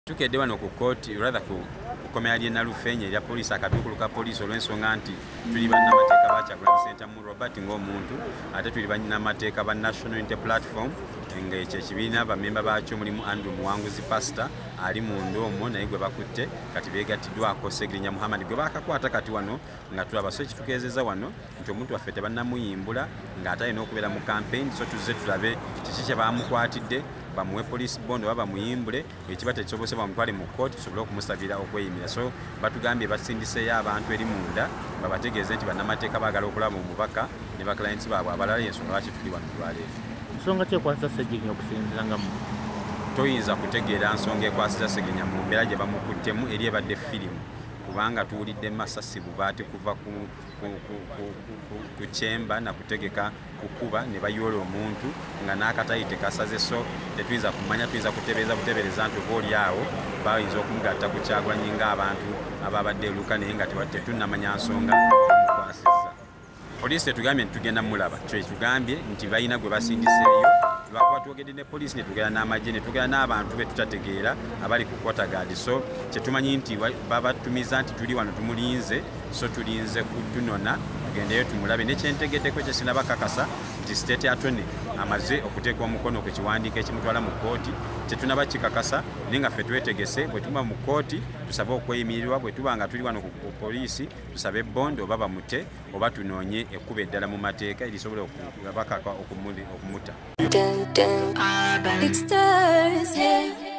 Tukedde wano ku kooti rather ku komera lye Nalufenye erya poliisi akaduukulu ka poliisi olw'ensonga nti tuli bannamateeka ba Kyagulanyi Ssentamu Robert ng'omuntu ate tuli bannamateeka ba National Unity Platform ng'ekyo ekibiina bammemba baakyo mulimu Andrew Muwanguzi Pastor ali munda omwo naye gwe bakutte kati beegattiddwako Segirinya Muhammad gwe baakakwata kati wano nga tulaba so ekitugeezeza wano nti omuntu waffe tebannamuyimbula ng'ate alina okubeera mu campaign so tuzze tulabe kiki kye baamukwatidde bamuwe police bond oba bamuyimbule ekiba tekisobose bamutwale mu kooti tusobole okumusabira okweyimira so batugambye basindiseeyo abantu eri munda babategeeze nti bannamateeka baagala okulaba omubaka ne baklayinsi baabwe abalala ensonga lwaki tuli wano tulwaleero. Nsonga ki ekwasisa Segirinya okusinziira nga toyinza kutegeera nsonga ekwasisa Segirinya mu mbeera gye bamukuttemu eri ebadde firimu kubanga tuwulidde masasi bubaate kuva ku kyemba nakutegeka kukuba ne bayoola omuntu nga n'akatayi tekasaze so tetuyinza kumanya tuyinza kutebereza butebereza nti oba oli awo bayinza okumugatta ku Kyagulanyi ng'abantu ababadde eruka naye nga tetunnamanya nsonga emukwasizza. Poliisi tetugambye nti tugenda mulaba kyetugambye nti balina gwe basindiseeyo lwakuba twogedde ne poliisi ne tugenda n'amagye ne tugenda n'abantu be tutategeera abali ku kwotagaadi so kyetumanyi nti babatumiza nti tuli wano tumulinze so tulinze kutunona tugendeyo tumulabe nekyentegeddeko kyesinabakakasa nti state attorney amaze okuteeka omukono ku kiwandiiko ekimutwala mu kooti tetunaba kikakasa naye nga ffe twetegese bwe tuba mu kooti tusabe okweyimirirwa bwe tuba nga tuli wano ku poliisi tusabe bondi oba bamute oba tunoonye ekkuba eddala mu mateeka erisobola bakaka okumuta.